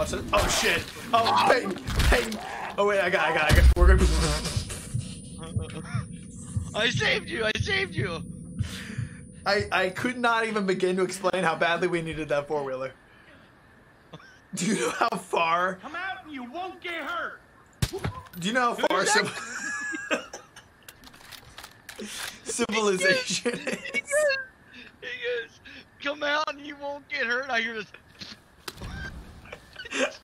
Oh shit! Oh hey! Oh wait, I got. We're gonna be. I saved you! I saved you! I could not even begin to explain how badly we needed that four-wheeler. Do you know how far? Come out and you won't get hurt. Do you know how far civilization is? He goes, come out and you won't get hurt. I hear this.